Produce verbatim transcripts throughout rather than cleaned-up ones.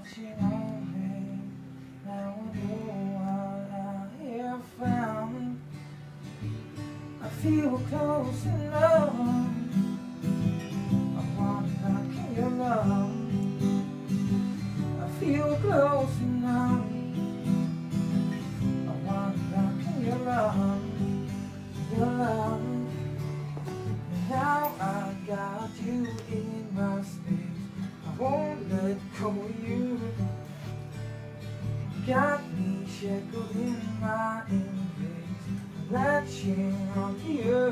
latching on me. Now I know what I have found. I feel close enough. I want to knock in your love. I feel close enough. I want to knock in your love. Your love. Now I got you in my space. I won't let go of you. Got me shackled in my embrace. I'm latching onto you.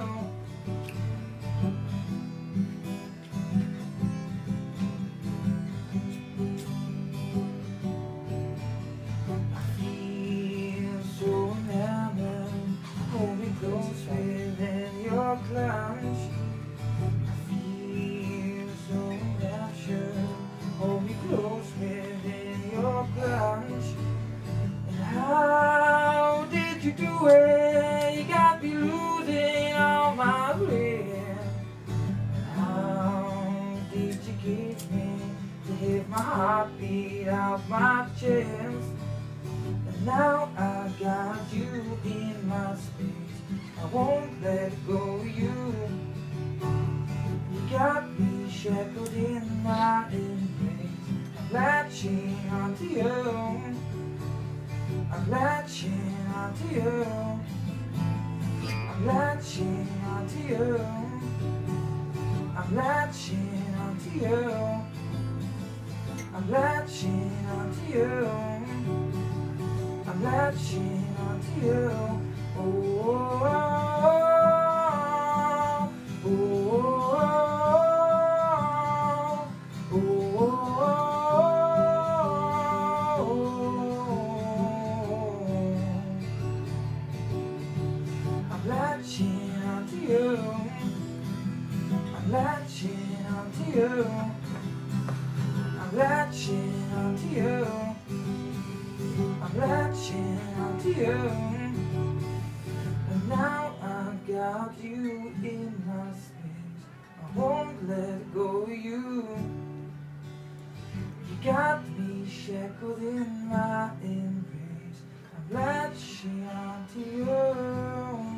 I feel so enamored. Hold me close within your clutch. I feel so enraptured. Hold me close within your clutch. And how did you do it? You got me losing all my breath. And how did you get me to hit my heartbeat out my chest? And now I got you in my space. I won't let go of you. You got me shackled in my embrace. I'm latching onto you. I'm latching onto you. I'm latching onto you. I'm latching onto you. I'm latching onto you. I'm latching onto you. Oh, oh, oh, oh, oh, oh, I'm latching onto you. I'm latching onto you. I'm latching onto you. I'm latching onto you. And now I got you in my space. I won't let go of you. You got me shackled in my embrace. I'm latching onto you.